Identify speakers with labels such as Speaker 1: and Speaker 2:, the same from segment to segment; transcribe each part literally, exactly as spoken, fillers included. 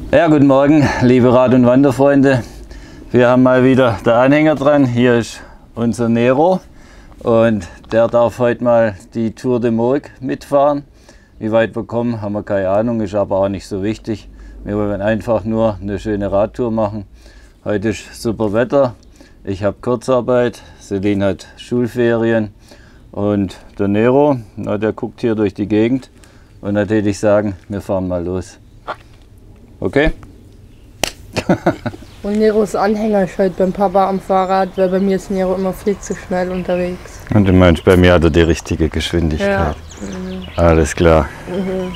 Speaker 1: Ja, guten Morgen, liebe Rad- und Wanderfreunde. Wir haben mal wieder den Anhänger dran. Hier ist unser Nero und der darf heute mal die Tour de Murg mitfahren. Wie weit wir kommen, haben wir keine Ahnung, ist aber auch nicht so wichtig. Wir wollen einfach nur eine schöne Radtour machen. Heute ist super Wetter, ich habe Kurzarbeit, Celine hat Schulferien und der Nero, na, der guckt hier durch die Gegend und da würde ich sagen, wir fahren mal los. Okay?
Speaker 2: Und Neros Anhänger ist heute beim Papa am Fahrrad, weil bei mir ist Nero immer viel zu schnell unterwegs.
Speaker 1: Und du meinst, bei mir hat er die richtige Geschwindigkeit?
Speaker 2: Ja. Mhm.
Speaker 1: Alles klar.
Speaker 2: Mhm.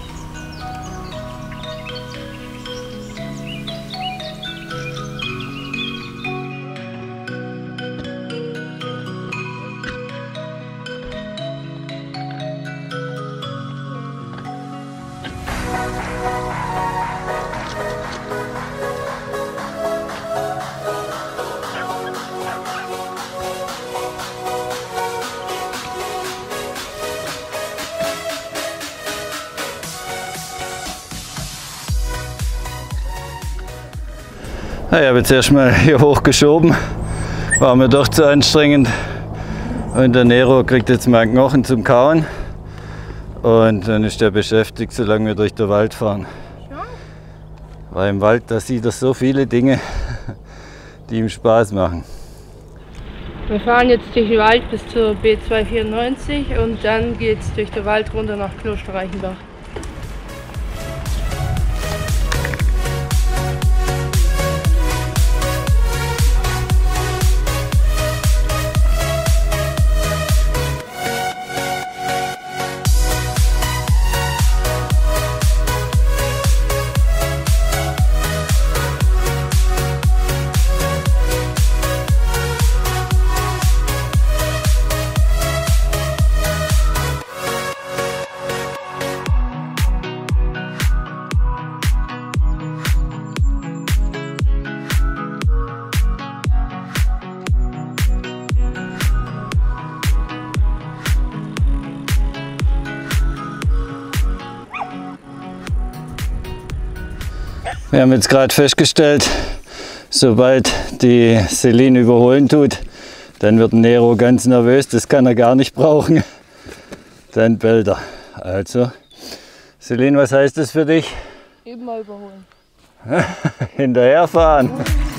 Speaker 1: Ja, ich habe jetzt erstmal hier hochgeschoben, war mir doch zu anstrengend und der Nero kriegt jetzt mal einen Knochen zum Kauen und dann ist er beschäftigt, solange wir durch den Wald fahren.
Speaker 2: Ja.
Speaker 1: Weil im Wald, da sieht er so viele Dinge, die ihm Spaß machen.
Speaker 2: Wir fahren jetzt durch den Wald bis zur B zweihundertvierundneunzig und dann geht es durch den Wald runter nach Kloster Reichenbach.
Speaker 1: Wir haben jetzt gerade festgestellt, sobald die Celine überholen tut, dann wird Nero ganz nervös, das kann er gar nicht brauchen. Dann bellt er. Also, Celine, was heißt das für dich?
Speaker 2: Eben mal überholen.
Speaker 1: Hinterherfahren.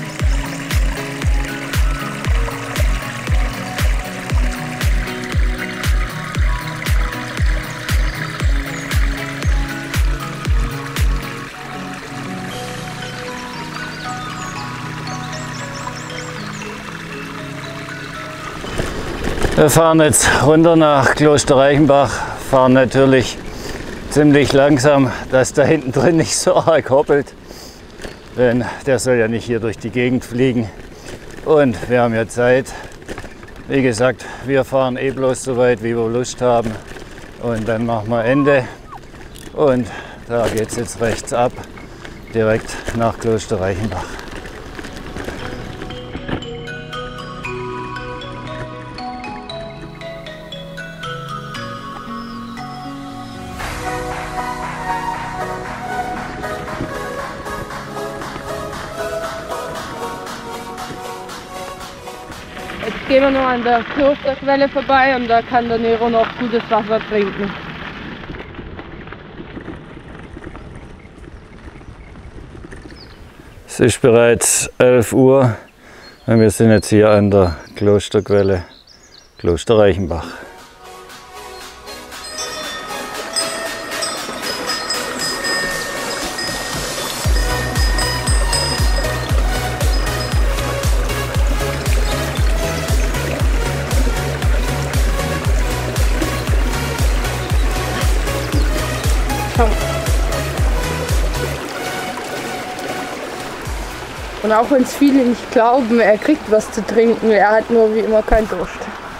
Speaker 1: Wir fahren jetzt runter nach Kloster Reichenbach, fahren natürlich ziemlich langsam, dass da hinten drin nicht so arg hoppelt, denn der soll ja nicht hier durch die Gegend fliegen. Und wir haben ja Zeit. Wie gesagt, wir fahren eh bloß so weit, wie wir Lust haben und dann machen wir Ende und da geht es jetzt rechts ab, direkt nach Kloster Reichenbach.
Speaker 2: Jetzt gehen wir noch an der Klosterquelle vorbei und da kann der Nero noch gutes Wasser trinken.
Speaker 1: Es ist bereits elf Uhr und wir sind jetzt hier an der Klosterquelle Kloster Reichenbach.
Speaker 2: Und auch wenn es viele nicht glauben, er kriegt was zu trinken, er hat nur wie immer keinen Durst.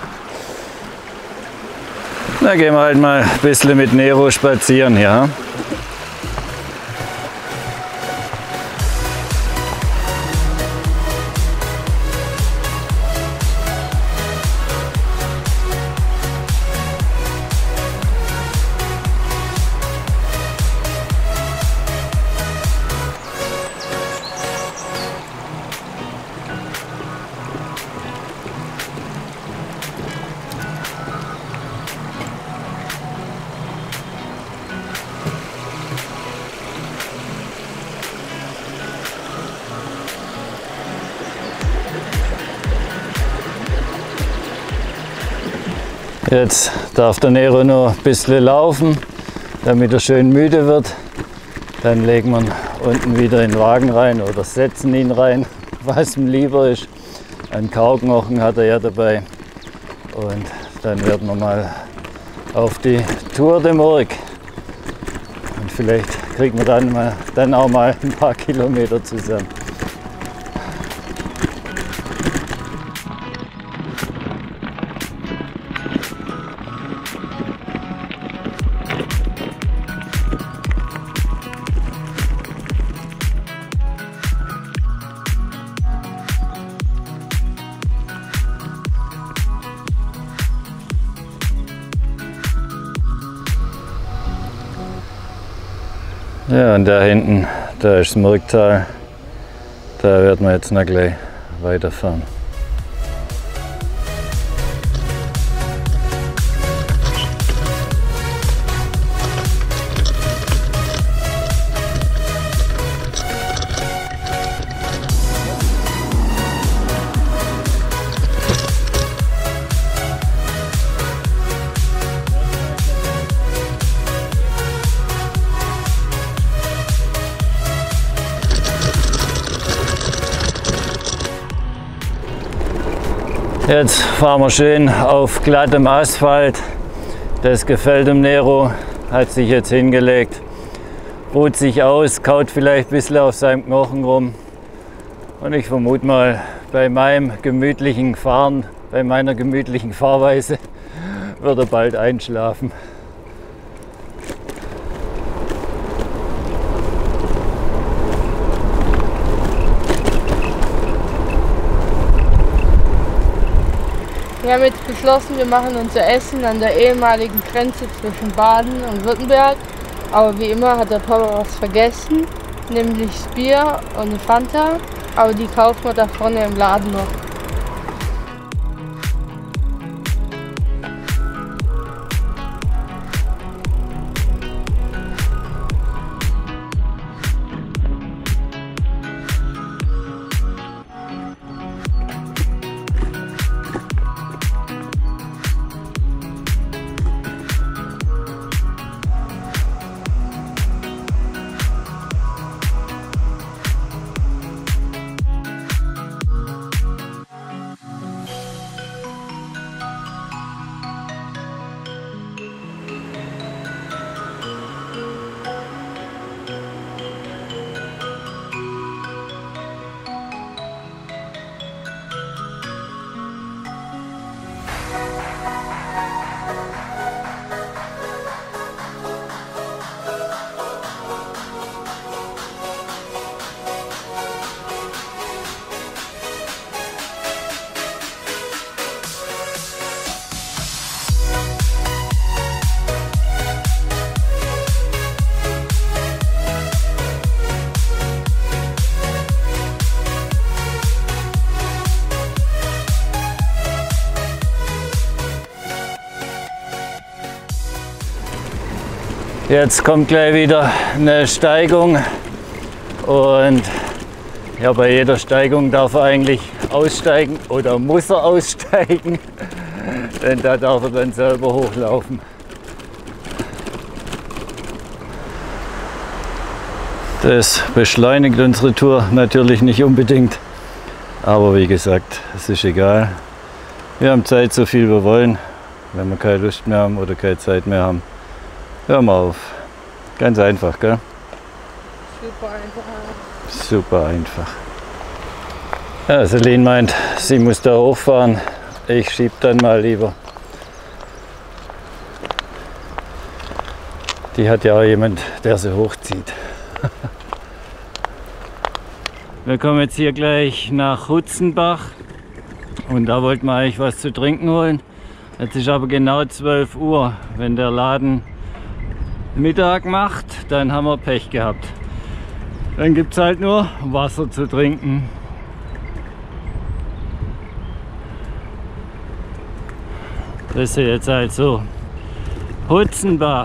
Speaker 1: Na, gehen wir halt mal ein bisschen mit Nero spazieren, ja. Jetzt darf der Nero nur ein bisschen laufen, damit er schön müde wird. Dann legen wir ihn unten wieder in den Wagen rein oder setzen ihn rein, was ihm lieber ist. Einen Kauknochen hat er ja dabei. Und dann werden wir mal auf die Tour de Murg. Und vielleicht kriegen wir dann, mal, dann auch mal ein paar Kilometer zusammen. Ja, und da hinten, da ist das Murgtal. Da werden wir jetzt noch gleich weiterfahren. Jetzt fahren wir schön auf glattem Asphalt. Das gefällt dem Nero, hat sich jetzt hingelegt, ruht sich aus, kaut vielleicht ein bisschen auf seinem Knochen rum. Und ich vermute mal, bei meinem gemütlichen Fahren, bei meiner gemütlichen Fahrweise wird er bald einschlafen.
Speaker 2: Wir haben jetzt beschlossen, wir machen unser Essen an der ehemaligen Grenze zwischen Baden und Württemberg. Aber wie immer hat der Papa was vergessen, nämlich das Bier und eine Fanta. Aber die kaufen wir da vorne im Laden noch.
Speaker 1: Jetzt kommt gleich wieder eine Steigung und ja, bei jeder Steigung darf er eigentlich aussteigen oder muss er aussteigen, denn da darf er dann selber hochlaufen. Das beschleunigt unsere Tour natürlich nicht unbedingt, aber wie gesagt, es ist egal. Wir haben Zeit, so viel wir wollen. Wenn wir keine Lust mehr haben oder keine Zeit mehr haben, hören wir auf. Ganz einfach, gell?
Speaker 2: Super einfach.
Speaker 1: Super einfach. Ja, Celine meint, sie muss da hochfahren. Ich schieb dann mal lieber. Die hat ja auch jemand, der sie hochzieht. Wir kommen jetzt hier gleich nach Hutzenbach und da wollten wir eigentlich was zu trinken holen. Jetzt ist aber genau zwölf Uhr. Wenn der Laden Mittag macht, dann haben wir Pech gehabt. Dann gibt es halt nur Wasser zu trinken. Das ist jetzt halt so. Hutzenbach.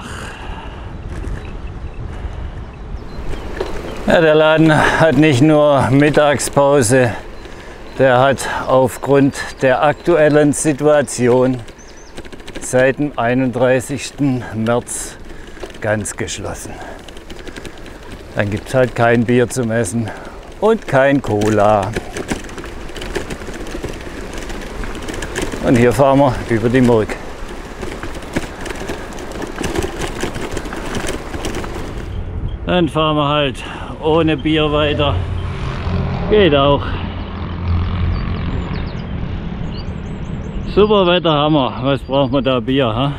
Speaker 1: Ja, der Laden hat nicht nur Mittagspause, der hat aufgrund der aktuellen Situation seit dem einunddreißigsten März ganz geschlossen. Dann gibt es halt kein Bier zum Essen und kein Cola. Und hier fahren wir über die Murg. Dann fahren wir halt ohne Bier weiter. Geht auch. Super Wetter haben wir. Was braucht man da Bier? Ha?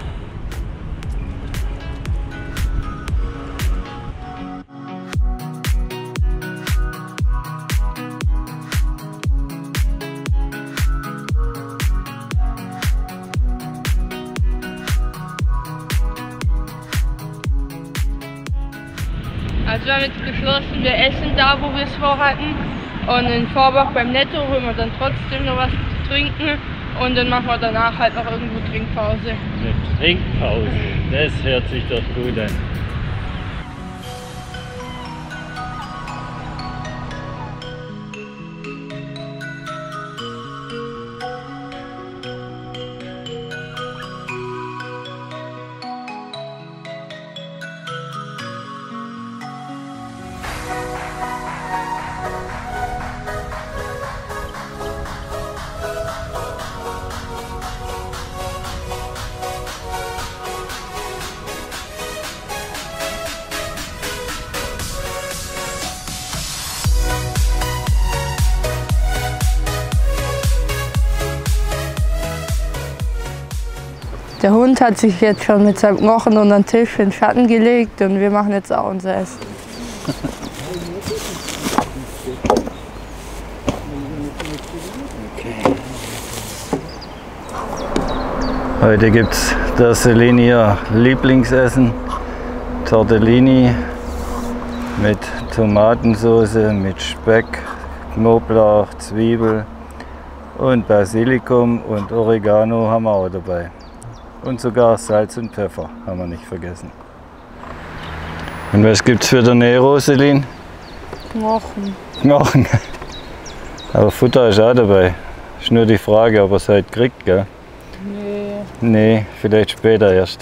Speaker 2: Also wir haben jetzt beschlossen, wir essen da, wo wir es vorhatten. Und in Vorbach beim Netto holen wir dann trotzdem noch was zu trinken. Und dann machen wir danach halt noch irgendwo Trinkpause.
Speaker 1: Eine Trinkpause, das hört sich doch gut an.
Speaker 2: Der Hund hat sich jetzt schon mit seinem Knochen unter den Tisch in den Schatten gelegt und wir machen jetzt auch unser Essen.
Speaker 1: Heute gibt es das Celine ihr Lieblingsessen, Tortellini mit Tomatensauce, mit Speck, Knoblauch, Zwiebel und Basilikum und Oregano haben wir auch dabei. Und sogar Salz und Pfeffer haben wir nicht vergessen. Und was gibt's für den Nero, Celine?
Speaker 2: Knochen.
Speaker 1: Knochen. Aber Futter ist auch dabei. Ist nur die Frage, ob er es heute kriegt, gell?
Speaker 2: Nee.
Speaker 1: Nee, vielleicht später erst.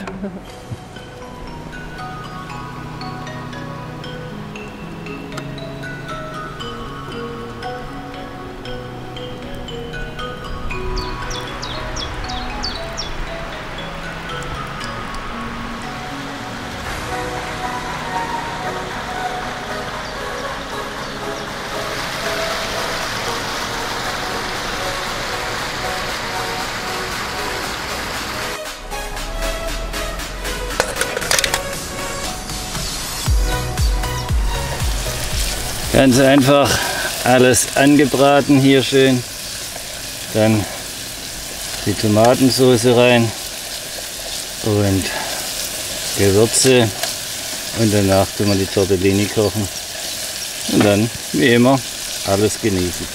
Speaker 1: Ganz einfach alles angebraten hier schön. Dann die Tomatensauce rein und Gewürze und danach tun wir die Tortellini kochen und dann wie immer alles genießen.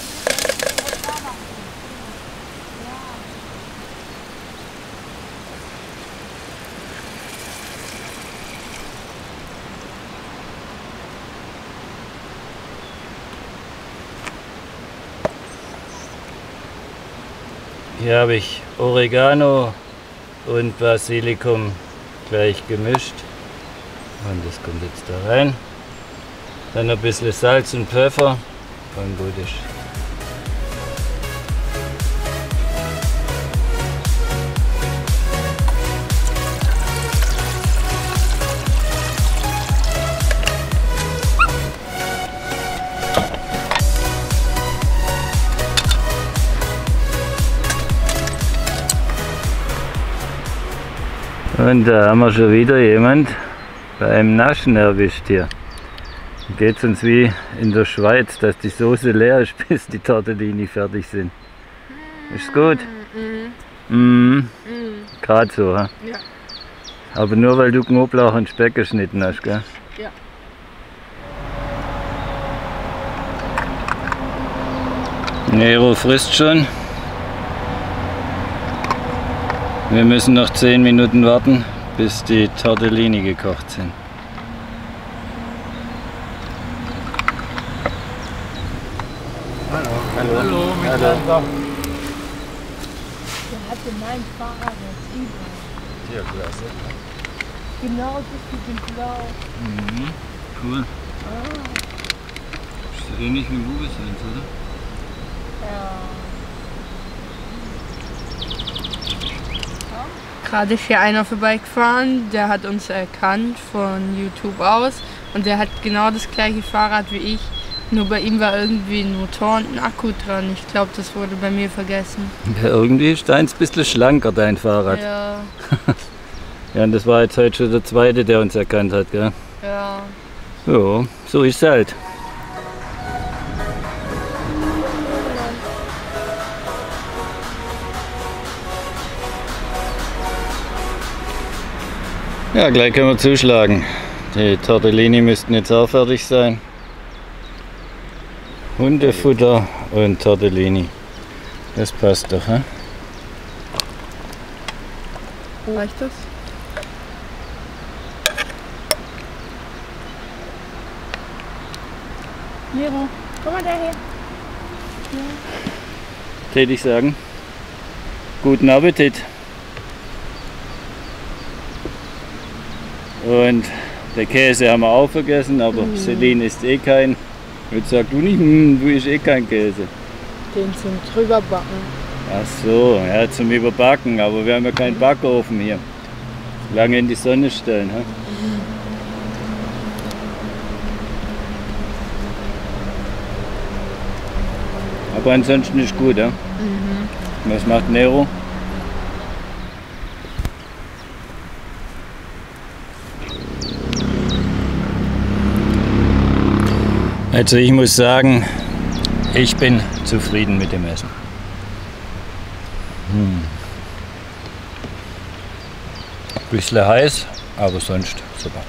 Speaker 1: Hier habe ich Oregano und Basilikum gleich gemischt und das kommt jetzt da rein. Dann ein bisschen Salz und Pfeffer und gut ist. Und da haben wir schon wieder jemand beim Naschen erwischt hier. Geht es uns wie in der Schweiz, dass die Soße leer ist, bis die Tortellini fertig sind. Ist gut? Mhm. Mhm. Mhm. Gerade so, ha? Ja. Aber nur weil du Knoblauch und Speck geschnitten hast, gell?
Speaker 2: Ja.
Speaker 1: Nero frisst schon. Wir müssen noch zehn Minuten warten, bis die Tortellini gekocht sind.
Speaker 3: Hallo. Hallo. Hallo.
Speaker 2: Der hat hatte mein Fahrrad als Überall.
Speaker 1: Ja, klasse.
Speaker 2: Genau das mit dem Blau.
Speaker 1: Mhm. Cool.
Speaker 2: Ah.
Speaker 1: Ist so ähnlich wie Bubesens, oder?
Speaker 2: Ja. Gerade ist hier einer vorbeigefahren, der hat uns erkannt von YouTube aus und der hat genau das gleiche Fahrrad wie ich. Nur bei ihm war irgendwie ein Motor und ein Akku dran. Ich glaube, das wurde bei mir vergessen.
Speaker 1: Ja, irgendwie ist deins ein bisschen schlanker, dein Fahrrad.
Speaker 2: Ja.
Speaker 1: Ja, und das war jetzt heute schon der zweite, der uns erkannt hat, gell?
Speaker 2: Ja.
Speaker 1: Ja, so ist es halt. Ja, gleich können wir zuschlagen. Die Tortellini müssten jetzt auch fertig sein. Hundefutter und Tortellini. Das passt doch, hä?
Speaker 2: Reicht das? Nero, komm mal daher.
Speaker 1: Täte ich sagen. Guten Appetit. Und der Käse haben wir auch vergessen, aber mm. Celine isst eh kein. Jetzt sagst du nicht, hm, du isst eh kein Käse.
Speaker 2: Den zum drüberbacken.
Speaker 1: Ach so, ja, zum Überbacken, aber wir haben ja keinen Backofen hier. Lange in die Sonne stellen. He? Mhm. Aber ansonsten ist gut, ja? Mhm. Was macht Nero? Also ich muss sagen, ich bin zufrieden mit dem Essen. Hm. Bisschen heiß, aber sonst super.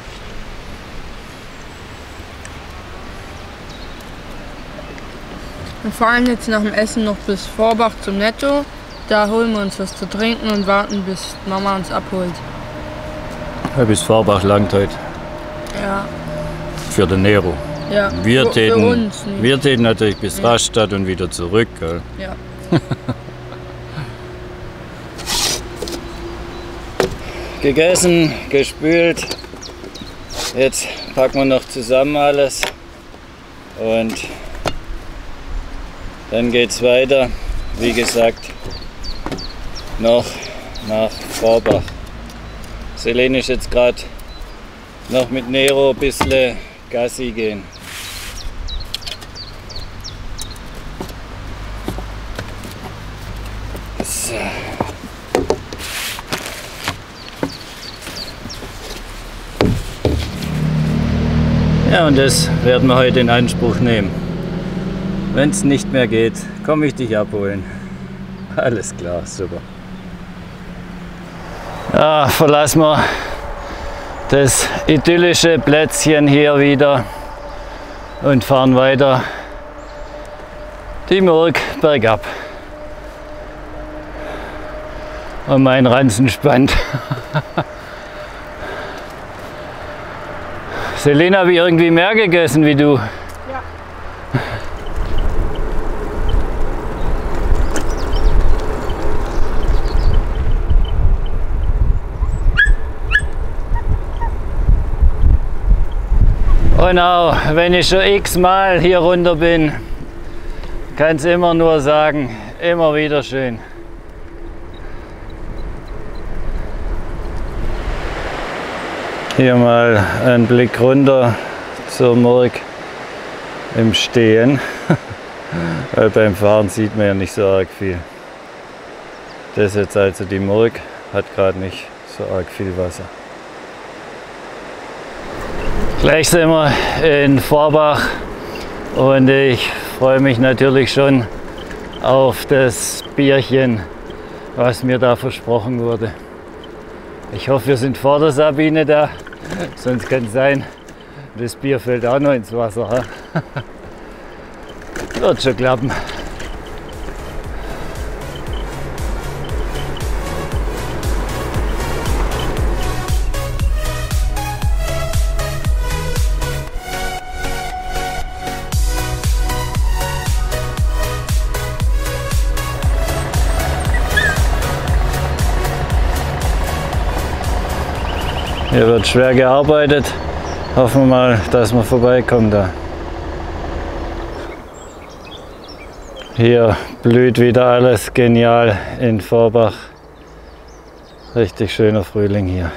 Speaker 2: Wir fahren jetzt nach dem Essen noch bis Vorbach zum Netto. Da holen wir uns was zu trinken und warten, bis Mama uns abholt.
Speaker 1: Ja, bis Vorbach langt heute.
Speaker 2: Ja.
Speaker 1: Für den Nero.
Speaker 2: Ja,
Speaker 1: wir,
Speaker 2: für,
Speaker 1: täten,
Speaker 2: für uns nicht.
Speaker 1: wir täten natürlich bis
Speaker 2: ja.
Speaker 1: Rastatt und wieder zurück. Gell?
Speaker 2: Ja.
Speaker 1: Gegessen, gespült. Jetzt packen wir noch zusammen alles und dann geht's weiter. Wie gesagt, noch nach Vorbach. Celine ist jetzt gerade noch mit Nero ein bisschen Gassi gehen. So. Ja, und das werden wir heute in Anspruch nehmen. Wenn es nicht mehr geht, komme ich dich abholen. Alles klar, super. Ja, verlassen wir das idyllische Plätzchen hier wieder und fahren weiter die Murg bergab. Und mein Ranzen spannt. Selina, habe ich irgendwie mehr gegessen wie du.
Speaker 2: Ja.
Speaker 1: Und auch wenn ich schon x-mal hier runter bin, kann es immer nur sagen, immer wieder schön. Hier mal ein Blick runter zur Murg im Stehen, weil beim Fahren sieht man ja nicht so arg viel. Das jetzt also die Murg, hat gerade nicht so arg viel Wasser. Gleich sind wir in Vorbach und ich freue mich natürlich schon auf das Bierchen, was mir da versprochen wurde. Ich hoffe, wir sind vor der Sabine da, sonst kann es sein, das Bier fällt auch noch ins Wasser. Wird schon klappen. Hier wird schwer gearbeitet. Hoffen wir mal, dass wir vorbeikommen da. Hier blüht wieder alles genial in Vorbach. Richtig schöner Frühling hier.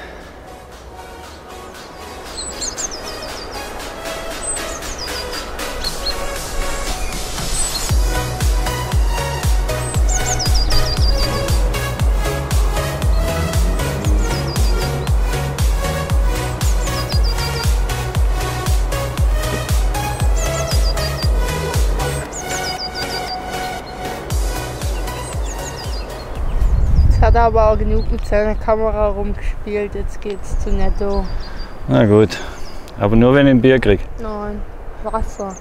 Speaker 2: Hat aber auch genug mit seiner Kamera rumgespielt, jetzt geht's zu Netto.
Speaker 1: Na gut, aber nur wenn ich ein Bier kriege.
Speaker 2: Nein, Wasser.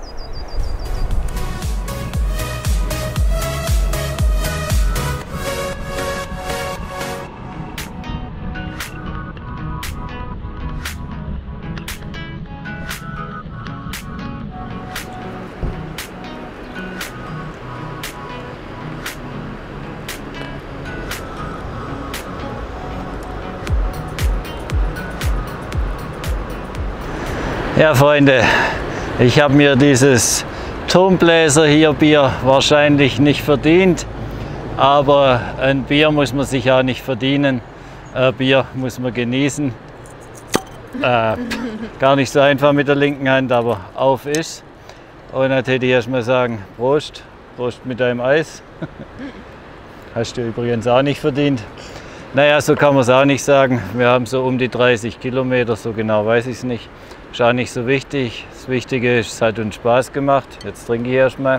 Speaker 1: Ja Freunde, ich habe mir dieses Turmbläser hier Bier wahrscheinlich nicht verdient, aber ein Bier muss man sich auch nicht verdienen, ein Bier muss man genießen. Äh, gar nicht so einfach mit der linken Hand, aber auf ist. Und dann hätte ich erst mal sagen, Prost, Prost mit deinem Eis. Hast du übrigens auch nicht verdient. Naja, so kann man es auch nicht sagen. Wir haben so um die dreißig Kilometer, so genau weiß ich es nicht. Ist auch nicht so wichtig. Das Wichtige ist, es hat uns Spaß gemacht. Jetzt trinke ich erstmal.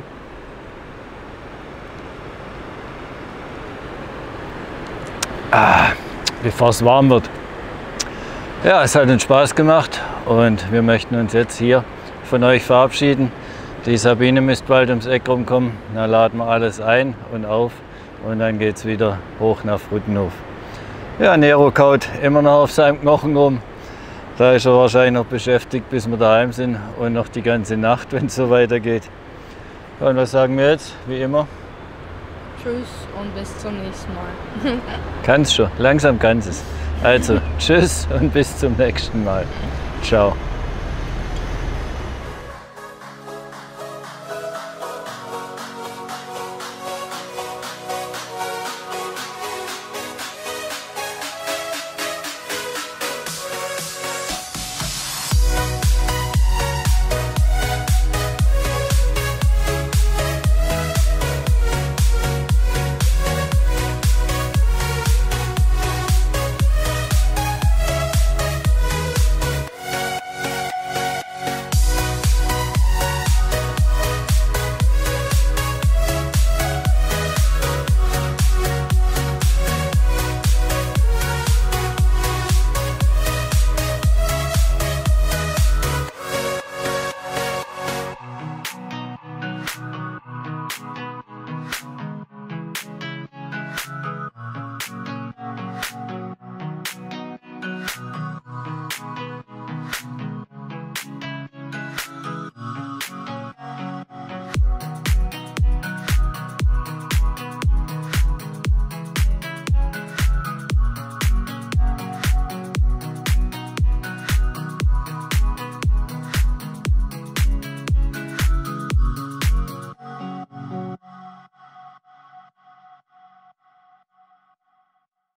Speaker 1: Ah, bevor es warm wird. Ja, es hat uns Spaß gemacht und wir möchten uns jetzt hier von euch verabschieden. Die Sabine müsste bald ums Eck rumkommen. Dann laden wir alles ein und auf und dann geht es wieder hoch nach Fruttenhof. Ja, Nero kaut immer noch auf seinem Knochen rum. Da ist er wahrscheinlich noch beschäftigt, bis wir daheim sind und noch die ganze Nacht, wenn es so weitergeht. Und was sagen wir jetzt? Wie immer.
Speaker 2: Tschüss und bis zum nächsten Mal.
Speaker 1: Kannst schon, langsam kannst es. Also, tschüss und bis zum nächsten Mal. Ciao.